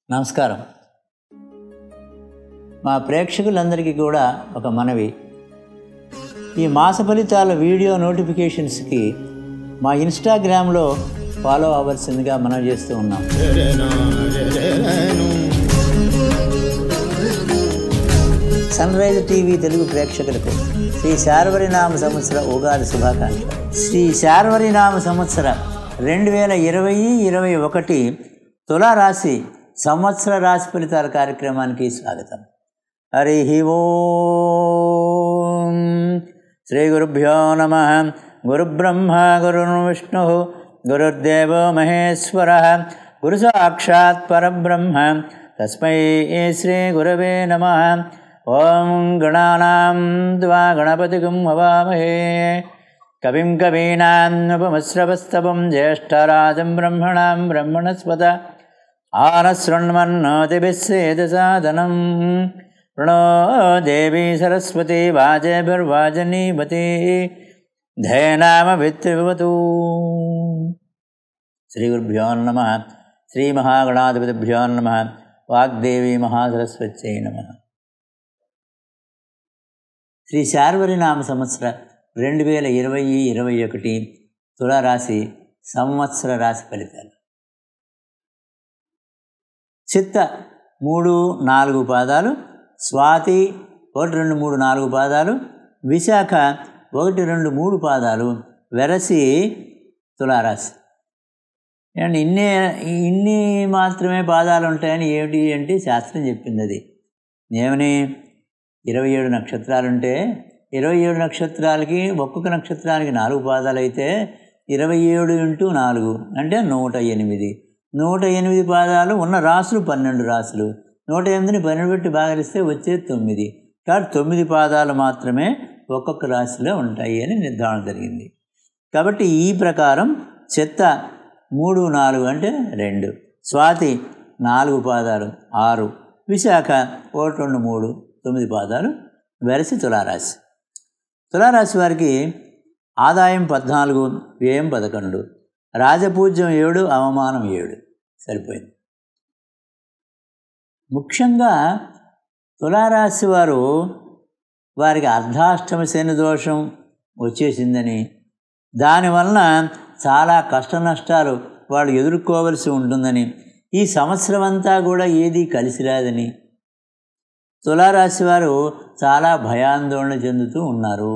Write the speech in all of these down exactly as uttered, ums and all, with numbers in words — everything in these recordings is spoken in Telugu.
నమస్కారం. మా ప్రేక్షకులందరికీ కూడా ఒక మనవి, ఈ మాస ఫలితాల వీడియో నోటిఫికేషన్స్కి మా ఇన్స్టాగ్రామ్లో ఫాలో అవ్వాల్సిందిగా మనం చేస్తూ ఉన్నాం. సన్ రైజ్ టీవీ తెలుగు ప్రేక్షకులకు శ్రీ శార్వరినామ సంవత్సర ఉగాది శుభాకాంక్షలు. శ్రీ శార్వరినామ సంవత్సర రెండు వేల ఇరవై ఇరవై ఒకటి తులారాశి సంవత్సర రాశి ఫలితాల కార్యక్రమానికి స్వాగతం. హరి ఓం. శ్రీ గురుభ్యో నమః. గురుబ్రహ్మ గురుర్విష్ణు గురుర్దేవో మహేశ్వర గురు సాక్షాత్ పరబ్రహ్మ తస్మై శ్రీ గురవే నమః. ఓం గణానాం త్వా గణపతిగం హవామహే కవిం కవీనాం ఉపమశ్రవస్తవం జ్యేష్ఠరాజం బ్రహ్మణాం బ్రహ్మణస్పద ఆనశృణ్వన్నోతిభిస్సేదసాదనం ప్రణో దేవీ సరస్వతి వాజేభిర్వాజనీవతి ధేనామవిత్రివతు. శ్రీ గురుభ్యో నమః. శ్రీ మహాగణాధిపతిభ్యో నమః. వాగ్దేవి మహాసరస్వత్యై నమః. శ్రీ శార్వరినామ సంవత్సర రెండు వేల ఇరవై ఇరవై ఒకటి తులారాశి సంవత్సర రాశి ఫలితాలు. చిత్త మూడు నాలుగు పాదాలు, స్వాతి ఒకటి రెండు మూడు నాలుగు పాదాలు, విశాఖ ఒకటి రెండు మూడు పాదాలు, వెరసి తులారాశి. అండ్ ఇన్ని ఇన్ని మాత్రమే పాదాలు ఉంటాయని ఏమిటి అంటే శాస్త్రం చెప్పింది. అది ఏమని, ఇరవై ఏడు నక్షత్రాలుంటే ఇరవై ఏడు నక్షత్రాలకి ఒక్కొక్క నక్షత్రానికి నాలుగు పాదాలు అయితే ఇరవై ఏడు ఇంటూ నాలుగు అంటే నూట ఎనిమిది. నూట ఎనిమిది పాదాలు ఉన్న రాసులు పన్నెండు రాసులు. నూట ఎనిమిదిని పన్నెండు పెట్టి భాగరిస్తే వచ్చేది తొమ్మిది. కాబట్టి తొమ్మిది పాదాలు మాత్రమే ఒక్కొక్క రాశిలో ఉంటాయి అని నిర్ధారణ జరిగింది. కాబట్టి ఈ ప్రకారం చిత్త మూడు నాలుగు అంటే రెండు, స్వాతి నాలుగు పాదాలు ఆరు, విశాఖ ఒకటి రెండు మూడు తొమ్మిది పాదాలు, వెరసి తులారాశి. తులారాశి వారికి ఆదాయం పద్నాలుగు, వ్యయం పదకొండు, రాజపూజ్యం ఏడు, అవమానం ఏడు. సరిపోయింది. ముఖ్యంగా తులారాశి వారు వారికి అర్ధాష్టమ శని దోషం వచ్చేసిందని, దానివలన చాలా కష్ట నష్టాలు వాళ్ళు ఎదుర్కోవలసి ఉంటుందని, ఈ సంవత్సరం అంతా కూడా ఏదీ కలిసి రాదని తులారాశి వారు చాలా భయాందోళన చెందుతూ ఉన్నారు.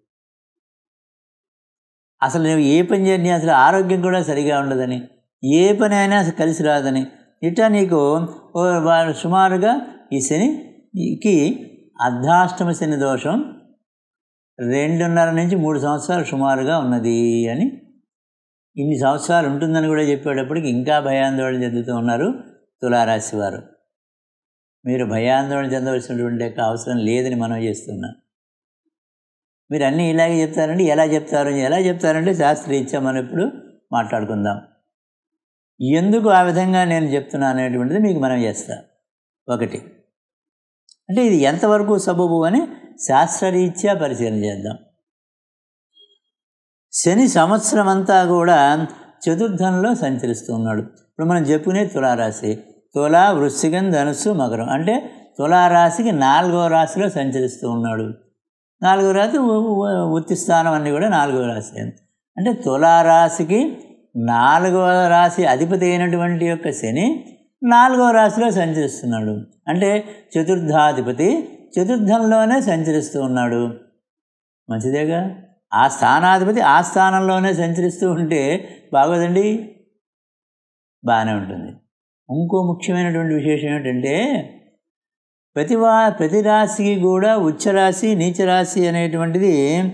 అసలు నువ్వు ఏ పని చేయని అసలు ఆరోగ్యం కూడా సరిగా ఉండదని, ఏ పని అయినా కలిసి రాదని, ఇట్లా నీకు సుమారుగా ఈ శనికి అర్ధాష్టమ శని దోషం రెండున్నర నుంచి మూడు సంవత్సరాలు సుమారుగా ఉన్నది అని, ఇన్ని సంవత్సరాలు ఉంటుందని కూడా చెప్పేటప్పటికి ఇంకా భయాందోళన చెందుతూ ఉన్నారు తులారాశి వారు. మీరు భయాందోళన చెందవలసినటువంటి అవసరం లేదని మనం చేస్తున్నాం. మీరు అన్నీ ఇలాగే చెప్తారండి, ఎలా చెప్తారు ఎలా చెప్తారంటే శాస్త్రీరీత్యా మనం ఇప్పుడు మాట్లాడుకుందాం. ఎందుకు ఆ విధంగా నేను చెప్తున్నాను అనేటువంటిది మీకు మనం చేస్తాం. ఒకటి అంటే ఇది ఎంతవరకు సబబు అని శాస్త్రరీత్యా పరిశీలన చేద్దాం. శని సంవత్సరం అంతా కూడా చతుర్థంలో సంచరిస్తూ ఉన్నాడు. ఇప్పుడు మనం చెప్పుకునే తులారాశి, తుల, వృశ్చికం, ధనుస్సు, మకరం అంటే తులారాశికి నాలుగవ రాశిలో సంచరిస్తూ ఉన్నాడు. నాలుగో రాశి వృత్తి స్థానం అన్నీ కూడా నాలుగవ రాశి. అంటే తులారాశికి నాలుగవ రాశి అధిపతి అయినటువంటి యొక్క శని నాలుగవ రాశిలో సంచరిస్తున్నాడు. అంటే చతుర్థాధిపతి చతుర్థంలోనే సంచరిస్తూ ఉన్నాడు. మంచిదేగా. ఆ స్థానాధిపతి ఆ స్థానంలోనే సంచరిస్తూ ఉంటే బాగోదండి, బాగానే ఉంటుంది. ఇంకో ముఖ్యమైనటువంటి విశేషం ఏంటంటే ప్రతి వా ప్రతి రాశికి కూడా ఉచ్చరాశి నీచరాశి అనేటువంటిది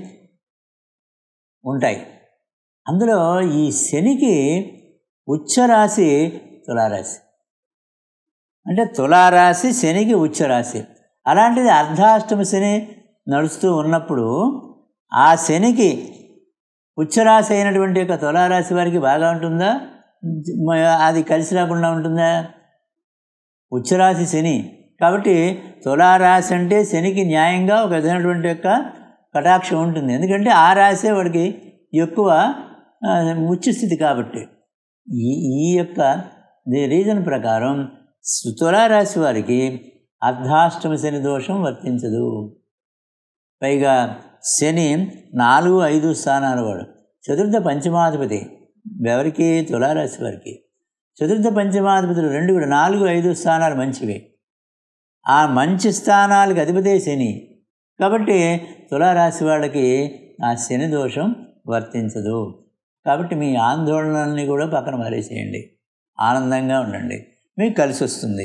ఉంటాయి. అందులో ఈ శనికి ఉచ్చరాశి తులారాశి. అంటే తులారాశి శనికి ఉచ్చరాశి. అలాంటిది అర్ధాష్టమ శని నడుస్తూ ఉన్నప్పుడు ఆ శనికి ఉచ్చరాశి అయినటువంటి యొక్క తులారాశి వారికి బాగా ఉంటుందా, అది కలిసి రాకుండా ఉంటుందా? ఉచ్చరాశి శని కాబట్టి తులారాశి అంటే శనికి న్యాయంగా ఒక విధమైనటువంటి యొక్క కటాక్షం ఉంటుంది. ఎందుకంటే ఆ రాశే వాడికి ఎక్కువ ఉచ్చ స్థితి కాబట్టి. ఈ ఈ యొక్క ది రీజన్ ప్రకారం తులారాశి వారికి అర్ధాష్టమ శని దోషం వర్తించదు. పైగా శని నాలుగు ఐదు స్థానాల వాడు, చతుర్థ పంచమాధిపతి ఎవరికి? తులారాశి వారికి. చతుర్థ పంచమాధిపతులు రెండు కూడా నాలుగు ఐదు స్థానాలు మంచివి. ఆ మంచి స్థానాలకు అధిపతే శని. కాబట్టి తులారాశి వాళ్ళకి ఆ శని దోషం వర్తించదు. కాబట్టి మీ ఆందోళనల్ని కూడా పక్కన మారేసేయండి, ఆనందంగా ఉండండి, మీకు కలిసి వస్తుంది.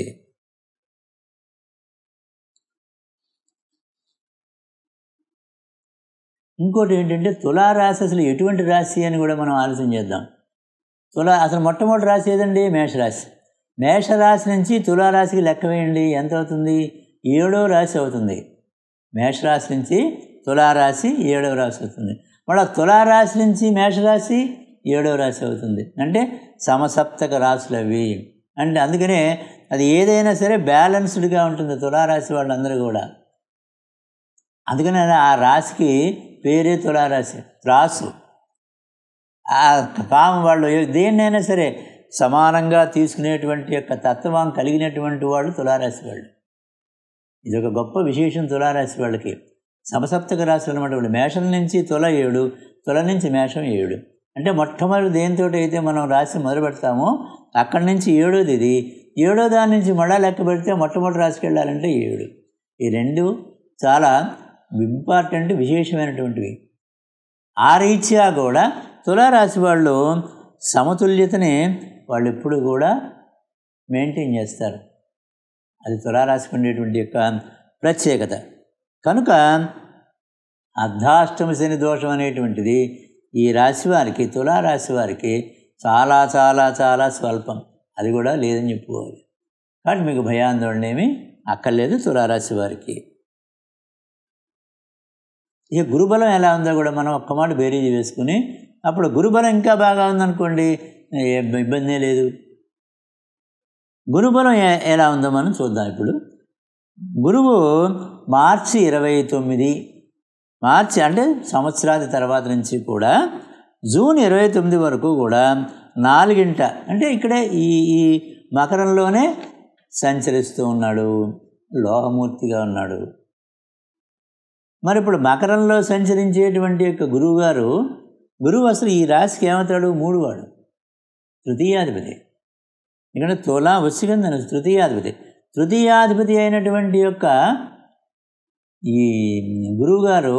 ఇంకోటి ఏంటంటే తులారాశి అసలు ఎటువంటి రాశి అని కూడా మనం ఆలోచన చేద్దాం. తులా అసలు మొట్టమొదటి రాశి ఏదండి? మేషరాశి. మేషరాశి నుంచి తులారాశికి లెక్క వేయండి, ఎంత అవుతుంది? ఏడవ రాశి అవుతుంది. మేషరాశి నుంచి తులారాశి ఏడవ రాశి అవుతుంది. మళ్ళీ తులారాశి నుంచి మేషరాశి ఏడవ రాశి అవుతుంది. అంటే సమసప్తక రాశులు అవి. అంటే అందుకనే అది ఏదైనా సరే బ్యాలెన్స్డ్గా ఉంటుంది తులారాశి వాళ్ళందరూ కూడా. అందుకనే ఆ రాశికి పేరే తులారాశి, త్రాసు. ఆ కామం వాళ్ళు దేన్నైనా సరే సమానంగా తీసుకునేటువంటి యొక్క తత్వం కలిగినటువంటి వాళ్ళు తులారాశి వాళ్ళు. ఇది ఒక గొప్ప విశేషం తులారాశి వాళ్ళకి. సమసప్తక రాశులు అనమాట వాళ్ళు. మేషం నుంచి తుల ఏడు, తుల నుంచి మేషం ఏడు. అంటే మొట్టమొదటి దేనితో అయితే మనం రాశి మొదలు పెడతామో అక్కడి నుంచి ఏడోది ఇది. ఏడో దాని నుంచి మళ్ళా లెక్క పెడితే మొట్టమొదటి రాశికి వెళ్ళాలంటే ఏడు. ఈ రెండు చాలా ఇంపార్టెంట్ విశేషమైనటువంటివి. ఆ రీత్యా కూడా తులారాశి వాళ్ళు సమతుల్యతని వాళ్ళు ఎప్పుడు కూడా మెయింటైన్ చేస్తారు. అది తులారాశికి ఉండేటువంటి యొక్క ప్రత్యేకత. కనుక అర్ధాష్టమ శని దోషం అనేటువంటిది ఈ రాశి వారికి, తులారాశి వారికి చాలా చాలా చాలా స్వల్పం. అది కూడా లేదని చెప్పుకోవాలి. కాబట్టి మీకు భయాందోళన ఏమీ అక్కర్లేదు తులారాశి వారికి. ఇక గురుబలం ఎలా ఉందో కూడా మనం ఒక్క మాట బేరీజు వేసుకుని, అప్పుడు గురుబలం ఇంకా బాగా ఉందనుకోండి, ఏ ఇబ్బందే లేదు. గురుబలం ఎలా ఉందో మనం చూద్దాం. ఇప్పుడు గురువు మార్చి ఇరవై తొమ్మిది మార్చి అంటే సంవత్సరాది తర్వాత నుంచి కూడా జూన్ ఇరవై తొమ్మిది వరకు కూడా నాలుగింట అంటే ఇక్కడే ఈ ఈ మకరంలోనే సంచరిస్తూ ఉన్నాడు, లోహమూర్తిగా ఉన్నాడు. మరి ఇప్పుడు మకరంలో సంచరించేటువంటి యొక్క గురువుగారు, గురువు అసలు ఈ రాశికి ఏమవుతాడు? మూడు వాడు, తృతీయాధిపతి. ఇక్కడ తులా వృశ్చికం తృతీయాధిపతి. తృతీయాధిపతి అయినటువంటి యొక్క ఈ గురువుగారు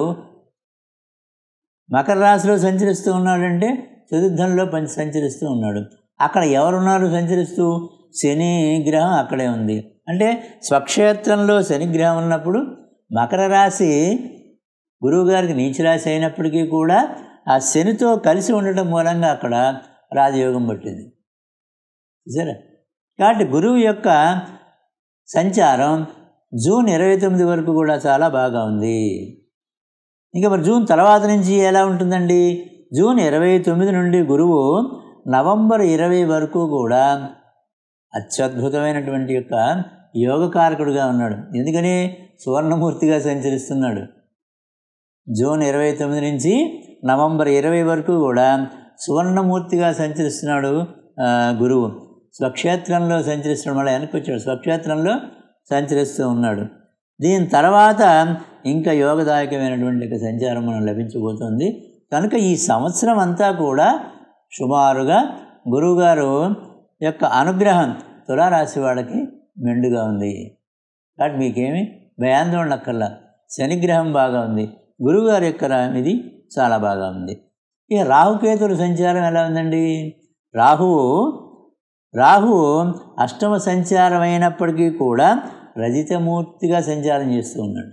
మకర రాశిలో సంచరిస్తూ ఉన్నాడంటే చతుర్థంలో పంచ సంచరిస్తూ ఉన్నాడు. అక్కడ ఎవరున్నారు సంచరిస్తూ? శని గ్రహం అక్కడే ఉంది. అంటే స్వక్షేత్రంలో శనిగ్రహం ఉన్నప్పుడు మకర రాశి గురువుగారికి నీచరాశి అయినప్పటికీ కూడా ఆ శనితో కలిసి ఉండటం మూలంగా అక్కడ రాజయోగం పట్టింది. చూసారా? కాబట్టి గురువు యొక్క సంచారం జూన్ ఇరవై తొమ్మిది వరకు కూడా చాలా బాగా ఉంది. ఇంకా మరి జూన్ తర్వాత నుంచి ఎలా ఉంటుందండి? జూన్ ఇరవై తొమ్మిది నుండి గురువు నవంబర్ ఇరవై వరకు కూడా అత్యద్భుతమైనటువంటి యొక్క యోగకారకుడుగా ఉన్నాడు. ఎందుకని? సువర్ణమూర్తిగా సంచరిస్తున్నాడు. జూన్ ఇరవై తొమ్మిది నుంచి నవంబర్ ఇరవై వరకు కూడా సువర్ణమూర్తిగా సంచరిస్తున్నాడు గురువు. స్వక్షేత్రంలో సంచరిస్తున్నాడు. మళ్ళీ వెనక్కి వచ్చాడు, స్వక్షేత్రంలో సంచరిస్తూ ఉన్నాడు. దీని తర్వాత ఇంకా యోగదాయకమైనటువంటి సంచారం మనం లభించబోతుంది. కనుక ఈ సంవత్సరం అంతా కూడా సుమారుగా గురువుగారు యొక్క అనుగ్రహం తులారాశి వాళ్ళకి మెండుగా ఉంది. కాబట్టి మీకేమి భయాందోళన అక్కర్లా. శనిగ్రహం బాగా ఉంది, గురువుగారి యొక్క ఇది చాలా బాగా ఉంది. ఇక రాహుకేతుల సంచారం ఎలా ఉందండి? రాహువు రాహువు అష్టమ సంచారం అయినప్పటికీ కూడా రజితమూర్తిగా సంచారం చేస్తూ ఉన్నాడు.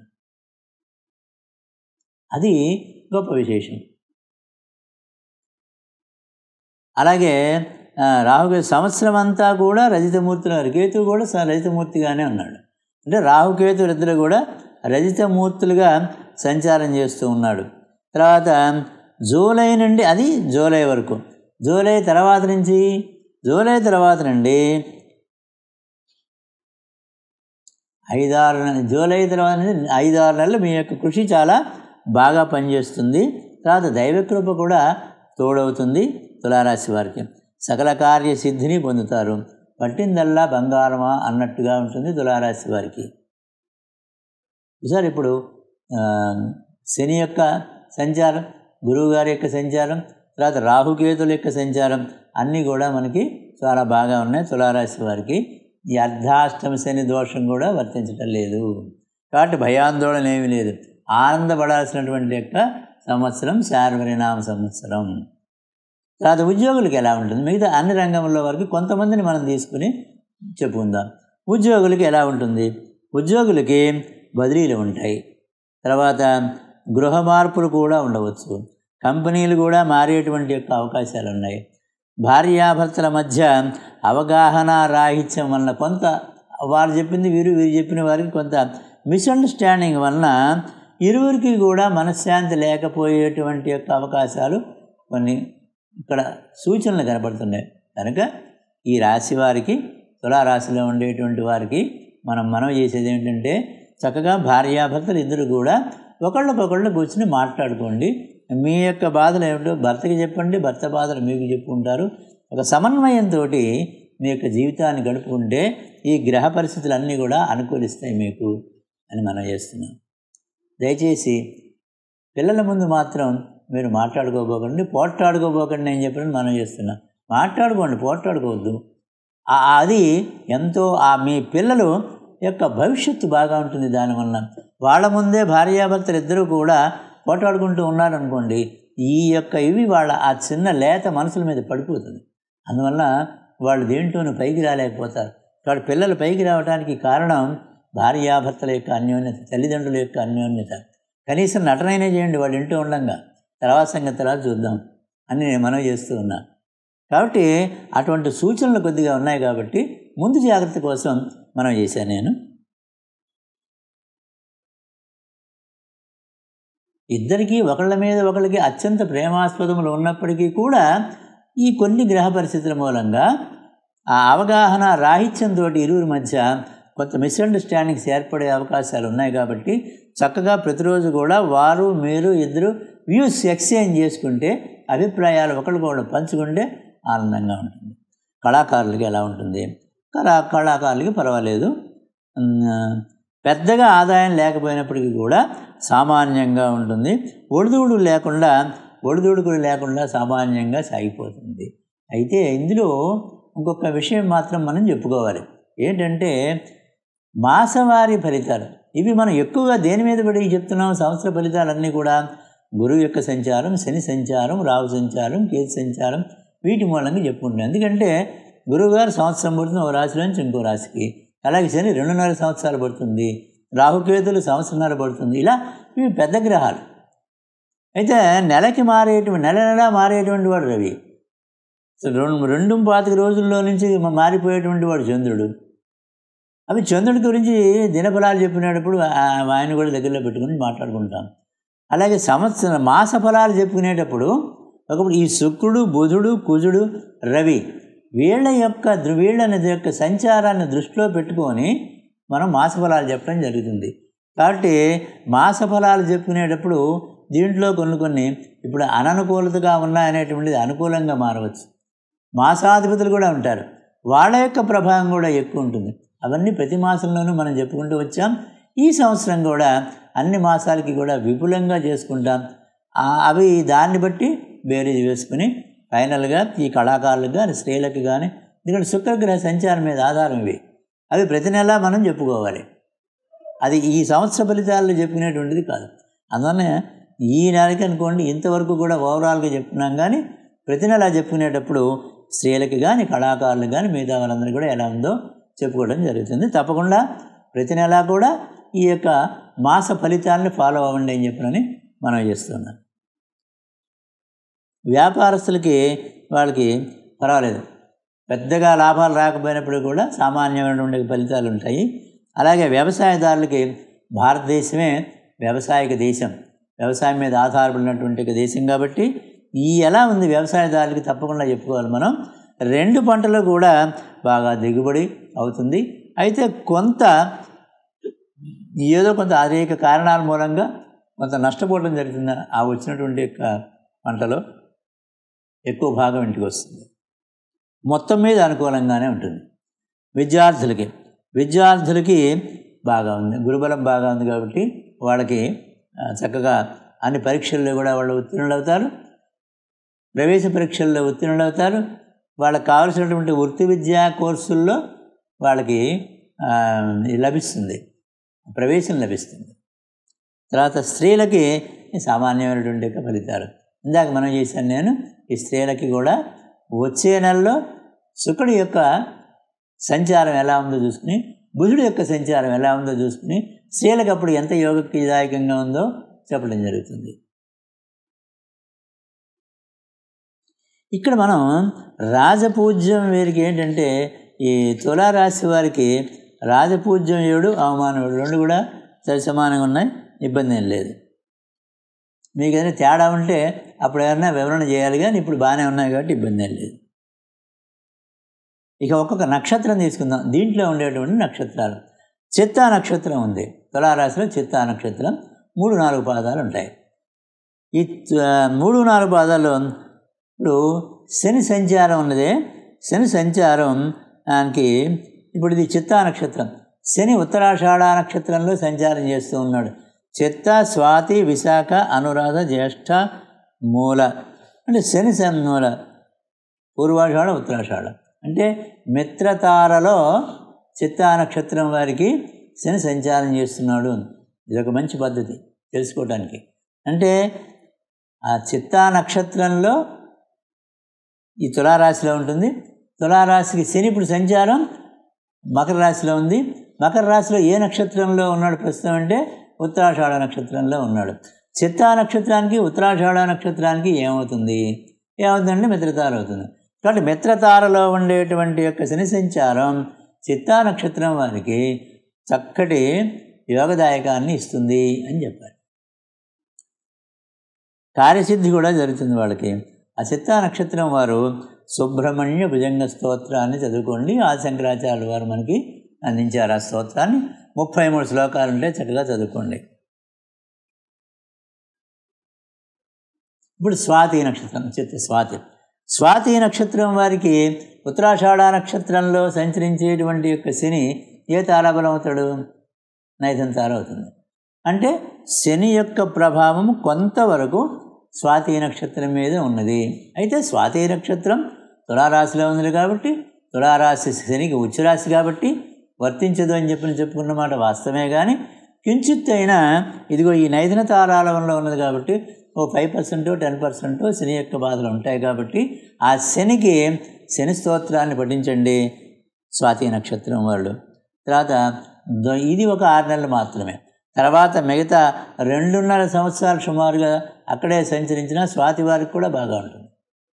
అది గొప్ప విశేషం. అలాగే రాహుకే సంవత్సరం అంతా కూడా రజితమూర్తిగా, కేతువు కూడా రజితమూర్తిగానే ఉన్నాడు. అంటే రాహుకేతులు ఇద్దరు కూడా రజితమూర్తులుగా సంచారం చేస్తూ ఉన్నాడు. తర్వాత జూలై నుండి, అది జూలై వరకు, జూలై తర్వాత నుంచి జూలై తర్వాత నుండి ఐదారు జూలై తర్వాత నుంచి ఐదారు నెలలు మీ యొక్క కృషి చాలా బాగా పనిచేస్తుంది. తర్వాత దైవకృప కూడా తోడవుతుంది తులారాశి వారికి. సకల కార్య సిద్ధిని పొందుతారు. పట్టిందల్లా బంగారమా అన్నట్టుగా ఉంటుంది తులారాశి వారికి. సార్ ఇప్పుడు శని యొక్క సంచారం, గురువుగారి యొక్క సంచారం, తర్వాత రాహుకేతుల యొక్క సంచారం అన్నీ కూడా మనకి చాలా బాగా ఉన్నాయి తులారాశి వారికి. ఈ అర్ధాష్టమ శని దోషం కూడా వర్తించటం లేదు. కాబట్టి భయాందోళన ఏమీ లేదు. ఆనందపడాల్సినటువంటి యొక్క సంవత్సరం శార్వరినామ సంవత్సరం. తర్వాత ఉద్యోగులకి ఎలా ఉంటుంది? మిగతా అన్ని రంగంలో వరకు కొంతమందిని మనం తీసుకుని చెప్పుకుందాం. ఉద్యోగులకి ఎలా ఉంటుంది? ఉద్యోగులకి బదిలీలు ఉంటాయి, తర్వాత గృహ మార్పులు కూడా ఉండవచ్చు, కంపెనీలు కూడా మారేటువంటి యొక్క అవకాశాలు ఉన్నాయి. భార్యాభర్తల మధ్య అవగాహన రాహిత్యం వలన కొంత వారు చెప్పింది వీరు వీరు చెప్పిన వారికి కొంత మిస్అండర్స్టాండింగ్ వలన ఇరువురికి కూడా మనశ్శాంతి లేకపోయేటువంటి యొక్క అవకాశాలు కొన్ని ఇక్కడ సూచనలు కనపడుతున్నాయి. కనుక ఈ రాశి వారికి, తులారాశిలో ఉండేటువంటి వారికి మనం మనవి చేసేది ఏంటంటే చక్కగా భార్యాభర్తలు ఇద్దరు కూడా ఒకళ్ళకొకళ్ళు కూర్చుని మాట్లాడుకోండి. మీ యొక్క బాధలు ఏమిటో భర్తకి చెప్పండి, భర్త బాధలు మీకు చెప్పుకుంటారు. ఒక సమన్వయంతో మీ యొక్క జీవితాన్ని గడుపుకుంటే ఈ గ్రహ పరిస్థితులన్నీ కూడా అనుకూలిస్తాయి మీకు అని మనం చేస్తున్నాం. దయచేసి పిల్లల ముందు మాత్రం మీరు మాట్లాడుకోబోకండి, పోట్లాడుకోబోకండి అని చెప్పి మనం చేస్తున్నాం. మాట్లాడుకోండి, పోట్లాడుకోవద్దు. అది ఎంతో ఆ మీ పిల్లలు యొక్క భవిష్యత్తు బాగా ఉంటుంది. దానివల్ల వాళ్ళ ముందే భార్యాభర్తలు ఇద్దరూ కూడా పోట్లాడుకుంటూ ఉన్నారనుకోండి, ఈ యొక్క ఇవి వాళ్ళ ఆ చిన్న లేత మనసుల మీద పడిపోతుంది. అందువల్ల వాళ్ళు దేంట్లోనూ పైకి రాలేకపోతారు. కాబట్టి పిల్లలు పైకి రావడానికి కారణం భార్యాభర్తల యొక్క అన్యోన్యత, తల్లిదండ్రుల యొక్క అన్యోన్యత. కనీసం నటనైనా చేయండి వాళ్ళు ఇంటూ ఉండగా, తర్వాత సంగతి తర్వాత చూద్దాం అని నేను మనవి చేస్తూ ఉన్నాను. కాబట్టి అటువంటి సూచనలు కొద్దిగా ఉన్నాయి కాబట్టి ముందు జాగ్రత్త కోసం మనం చేశాను. నేను ఇద్దరికీ ఒకళ్ళ మీద ఒకళ్ళకి అత్యంత ప్రేమాస్పదములు ఉన్నప్పటికీ కూడా ఈ కొన్ని గ్రహ పరిస్థితుల మూలంగా ఆ అవగాహన రాహిత్యంతో ఇరువురి మధ్య కొంత మిస్అండర్స్టాండింగ్స్ ఏర్పడే అవకాశాలు ఉన్నాయి. కాబట్టి చక్కగా ప్రతిరోజు కూడా వారు మీరు ఇద్దరు వ్యూస్ ఎక్స్చేంజ్ చేసుకుంటే, అభిప్రాయాలు ఒకరికొకరు పంచుకుంటే ఆనందంగా ఉంటుంది. కళాకారులకి ఎలా ఉంటుంది? కళా కళాకారులకి పర్వాలేదు, పెద్దగా ఆదాయం లేకపోయినప్పటికీ కూడా సామాన్యంగా ఉంటుంది. ఒడిదుడుకులు లేకుండా ఒడిదుడుకులు లేకుండా సామాన్యంగా సాగిపోతుంది. అయితే ఇందులో ఇంకొక విషయం మాత్రం మనం చెప్పుకోవాలి. ఏంటంటే మాసవారి ఫలితాలు. ఇవి మనం ఎక్కువగా దేని మీద పడి చెప్తున్నాం? సంవత్సర ఫలితాలన్నీ కూడా గురువు యొక్క సంచారం, శని సంచారం, రాహు సంచారం, కేతు సంచారం, వీటి మూలంగా చెప్పుకుంటాం. ఎందుకంటే గురువుగారు సంవత్సరం పడుతుంది ఒక రాశి నుంచి ఇంకో రాశికి, అలాగే శని రెండున్నర సంవత్సరాలు పడుతుంది, రాహుకేతులు సంవత్సరంన్నర పడుతుంది. ఇలా ఇవి పెద్ద గ్రహాలు. అయితే నెలకి మారేటువంటి నెల నెల మారేటువంటి వాడు రవి. రెండు రెండు పాతిక రోజుల్లో నుంచి మారిపోయేటువంటి వాడు చంద్రుడు. అవి చంద్రుడి గురించి దినఫలాలు చెప్పినప్పుడు ఆయన కూడా దగ్గరలో పెట్టుకుని మాట్లాడుకుంటాం. అలాగే సంవత్సరం మాస ఫలాలు చెప్పుకునేటప్పుడు ఒకప్పుడు ఈ శుక్రుడు, బుధుడు, కుజుడు, రవి వీళ్ళ యొక్క వీళ్ళ యొక్క సంచారాన్ని దృష్టిలో పెట్టుకొని మనం మాస ఫలాలు చెప్పడం జరుగుతుంది. కాబట్టి మాస ఫలాలు చెప్పుకునేటప్పుడు దీంట్లో కొన్ని కొన్ని ఇప్పుడు అననుకూలతగా ఉన్నాయనేటువంటిది అనుకూలంగా మారవచ్చు. మాసాధిపతులు కూడా ఉంటారు, వాళ్ళ యొక్క ప్రభావం కూడా ఎక్కువ ఉంటుంది. అవన్నీ ప్రతి మాసంలోనూ మనం చెప్పుకుంటూ వచ్చాం. ఈ సంవత్సరం కూడా అన్ని మాసాలకి కూడా విపులంగా చేసుకుంటాం. అవి దాన్ని బట్టి బేరీజ్ వేసుకుని ఫైనల్గా ఈ కళాకారులకు కానీ స్త్రీలకు కానీ, ఎందుకంటే శుక్రగ్రహ సంచారం మీద ఆధారం ఇవి, అవి ప్రతి నెలా మనం చెప్పుకోవాలి. అది ఈ సంవత్సర ఫలితాల్లో చెప్పుకునేటువంటిది కాదు. అందువల్ల ఈ నెలకి అనుకోండి ఇంతవరకు కూడా ఓవరాల్గా చెప్పుకున్నాం. కానీ ప్రతి నెలా చెప్పుకునేటప్పుడు స్త్రీలకి కానీ కళాకారులకు కానీ మిగతా వాళ్ళందరూ కూడా ఎలా ఉందో చెప్పుకోవడం జరుగుతుంది. తప్పకుండా ప్రతి నెలా కూడా ఈ యొక్క మాస ఫలితాలను ఫాలో అవ్వండి అని చెప్పినని మనం చేస్తున్నాం. వ్యాపారస్తులకి వాళ్ళకి పర్వాలేదు, పెద్దగా లాభాలు రాకపోయినప్పుడు కూడా సామాన్యమైనటువంటి ఫలితాలు ఉంటాయి. అలాగే వ్యవసాయదారులకి భారతదేశమే వ్యవసాయక దేశం, వ్యవసాయం మీద ఆధారపడినటువంటి దేశం కాబట్టి ఈ ఎలా ఉంది వ్యవసాయదారులకి తప్పకుండా చెప్పుకోవాలి మనం. రెండు పంటలు కూడా బాగా దిగుబడి అవుతుంది. అయితే కొంత ఏదో కొంత అనేక కారణాల మూలంగా కొంత నష్టపోవడం జరుగుతుంది. ఆ వచ్చినటువంటి యొక్క పంటలో ఎక్కువ భాగం ఇంటికి వస్తుంది. మొత్తం మీద అనుకూలంగానే ఉంటుంది. విద్యార్థులకి విద్యార్థులకి బాగా ఉంది, గురుబలం బాగా ఉంది కాబట్టి వాళ్ళకి చక్కగా అన్ని పరీక్షల్లో కూడా వాళ్ళు ఉత్తీర్ణులు అవుతారు, ప్రవేశ పరీక్షల్లో ఉత్తీర్ణులు అవుతారు, వాళ్ళకి కావలసినటువంటి వృత్తి విద్యా కోర్సుల్లో వాళ్ళకి లభిస్తుంది, ప్రవేశం లభిస్తుంది. తర్వాత స్త్రీలకి సామాన్యమైనటువంటి యొక్క ఫలితాలు ఇందాక మనం చేశాను నేను. ఈ స్త్రీలకి కూడా వచ్చే నెలలో శుక్రుడి యొక్క సంచారం ఎలా ఉందో చూసుకుని, బుధుడి యొక్క సంచారం ఎలా ఉందో చూసుకుని స్త్రీలకు అప్పుడు ఎంత యోగదాయకంగా ఉందో చెప్పడం జరుగుతుంది. ఇక్కడ మనం రాజపూజ్యం వీరికి ఏంటంటే ఈ తులారాశి వారికి రాజపూజ్యం ఏడు, అవమానం ఏడు రెండు కూడా సరి సమానంగా ఉన్నాయి, ఇబ్బంది ఏం లేదు. మీకు ఏదైనా తేడా ఉంటే అప్పుడు ఏమన్నా వివరణ చేయాలి, కానీ ఇప్పుడు బాగానే ఉన్నాయి కాబట్టి ఇబ్బంది ఏం లేదు. ఇక ఒక్కొక్క నక్షత్రం తీసుకుందాం. దీంట్లో ఉండేటువంటి నక్షత్రాలు, చిత్తా నక్షత్రం ఉంది తులారాశిలో. చిత్తా నక్షత్రం మూడు నాలుగు పాదాలు ఉంటాయి. ఈ మూడు నాలుగు పాదాల్లో ఇప్పుడు శని సంచారం ఉన్నదే, శని సంచారం దానికి ఇప్పుడు ఇది చిత్తా నక్షత్రం. శని ఉత్తరాషాఢ నక్షత్రంలో సంచారం చేస్తూ ఉన్నాడు. చిత్త, స్వాతి, విశాఖ, అనురాధ, జ్యేష్ఠ, మూల అంటే శని మూల, పూర్వాషాఢ, ఉత్తరాషాఢ అంటే మిత్రతారలో చిత్తా నక్షత్రం వారికి శని సంచారం చేస్తున్నాడు. ఇదొక మంచి పద్ధతి తెలుసుకోవడానికి. అంటే ఆ చిత్తా నక్షత్రంలో ఈ తులారాశిలో ఉంటుంది. తులారాశికి శని ఇప్పుడు సంచారం మకర రాశిలో ఉంది. మకర రాశిలో ఏ నక్షత్రంలో ఉన్నాడు ప్రస్తుతం అంటే ఉత్తరాషాఢ నక్షత్రంలో ఉన్నాడు. చిత్తా నక్షత్రానికి ఉత్తరాషాఢ నక్షత్రానికి ఏమవుతుంది ఏమవుతుందంటే మిత్రతార అవుతుంది. కాబట్టి మిత్రతారలో ఉండేటువంటి యొక్క శని సంచారం చిత్తా నక్షత్రం వారికి చక్కటి యోగదాయకాన్ని ఇస్తుంది అని చెప్పారు. కార్యసిద్ధి కూడా జరుగుతుంది వాళ్ళకి. ఆ చిత్తా నక్షత్రం వారు సుబ్రహ్మణ్య భుజంగ స్తోత్రాన్ని చదువుకోండి. ఆదిశంకరాచార్యుల వారు మనకి అందించారు ఆ స్తోత్రాన్ని. ముప్పై మూడు శ్లోకాలు ఉంటే చక్కగా చదువుకోండి. ఇప్పుడు స్వాతి నక్షత్రం, చిత్త స్వాతి స్వాతి నక్షత్రం వారికి ఉత్తరాషాఢ నక్షత్రంలో సంచరించేటువంటి యొక్క శని ఏ తారాబలం అవుతాడు? నైదం తార అవుతుంది. అంటే శని యొక్క ప్రభావం కొంతవరకు స్వాతి నక్షత్రం మీద ఉన్నది. అయితే స్వాతి నక్షత్రం తులారాశిలో ఉంది కాబట్టి తులారాశి శనికి ఉచ్చరాశి కాబట్టి వర్తించదు అని చెప్పి చెప్పుకున్నమాట వాస్తవమే. కానీ కించిత్ అయినా ఇదిగో ఈ నైదన తారాలంలో ఉన్నది కాబట్టి ఓ five percent ten percent Shani యొక్క బాధలు ఉంటాయి. కాబట్టి ఆ శనికి శని స్తోత్రాన్ని పఠించండి స్వాతి నక్షత్రం వాళ్ళు. తర్వాత ఇది ఒక ఆరు నెలలు మాత్రమే. తర్వాత మిగతా రెండున్నర సంవత్సరాలు సుమారుగా అక్కడే సంచరించిన స్వాతి వారికి కూడా బాగా ఉంటుంది.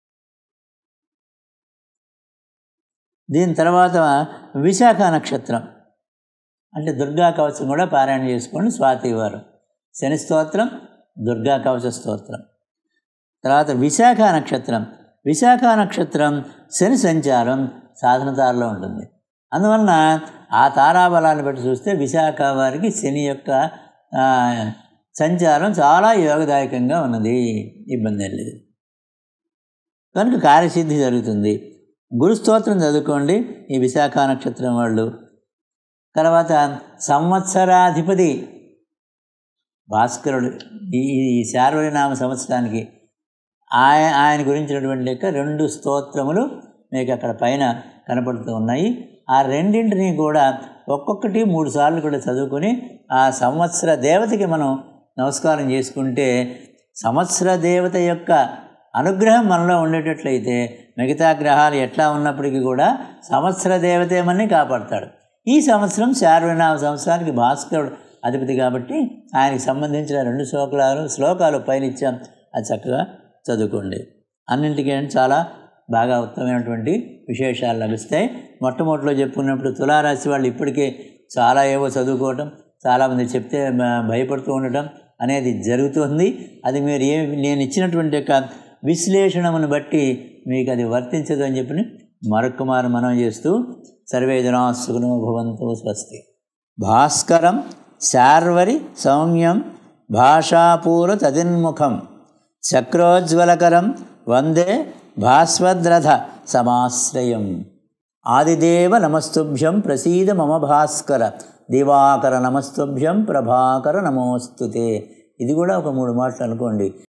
దీని తర్వాత విశాఖ నక్షత్రం అంటే దుర్గా కవచం కూడా పారాయణ చేసుకోండి స్వాతి వారు. శని స్తోత్రం, దుర్గా కవచ స్తోత్రం. తర్వాత విశాఖ నక్షత్రం విశాఖ నక్షత్రం శని సంచారం సాధన తారలో ఉంటుంది. అందువలన ఆ తారాబలాన్ని బట్టి చూస్తే విశాఖ వారికి శని యొక్క సంచారం చాలా యోగదాయకంగా ఉన్నది, ఇబ్బంది లేదు. కనుక కార్యసిద్ధి జరుగుతుంది. గురుస్తోత్రం చదువుకోండి ఈ విశాఖ నక్షత్రం వాళ్ళు. తర్వాత సంవత్సరాధిపతి భాస్కరుడు ఈ శార్వరినామ సంవత్సరానికి ఆయన ఆయన గురించినటువంటి యొక్క రెండు స్తోత్రములు మీకు అక్కడ పైన కనపడుతూ ఉన్నాయి. ఆ రెండింటినీ కూడా ఒక్కొక్కటి మూడు సార్లు కూడా చదువుకొని ఆ సంవత్సర దేవతకి మనం నమస్కారం చేసుకుంటే సంవత్సర దేవత యొక్క అనుగ్రహం మనలో ఉండేటట్లయితే మిగతా గ్రహాలు ఎట్లా ఉన్నప్పటికీ కూడా సంవత్సర దేవతే మనని కాపాడతాడు. ఈ సంవత్సరం శార్వరినామ సంవత్సరానికి భాస్కరుడు అధిపతి కాబట్టి ఆయనకి సంబంధించిన రెండు శ్లోకాలు శ్లోకాలు పైన ఇచ్చాం, అది చక్కగా చదువుకోండి. అన్నింటికీ చాలా బాగా ఉత్తమమైనటువంటి విశేషాలు లభిస్తాయి. మొట్టమొదటిలో చెప్పుకున్నప్పుడు తులారాశి వాళ్ళు ఇప్పటికే చాలా ఏవో చదువుకోవటం, చాలామంది చెప్తే భయపడుతూ ఉండటం అనేది జరుగుతుంది. అది మీరు ఏ నేను ఇచ్చినటువంటి యొక్క విశ్లేషణను బట్టి మీకు అది వర్తించదు అని చెప్పి మరొక మారు మనం చేస్తూ సర్వే జనా సుఖినో భవంతు స్వస్తి. భాస్కరం శార్వరి సౌమ్యం భాషాపూర్వ తదిన్ముఖం చక్రోజ్వలకరం వందే భాస్వద్రథ సమాశ్రయం. ఆదిదేవ నమస్తుభ్యం ప్రసీద మమ భాస్కర, దివాకర నమస్తుభ్యం ప్రభాకర నమోస్తుతే. ఇది కూడా ఒక మూడు మాటలు అనుకోండి.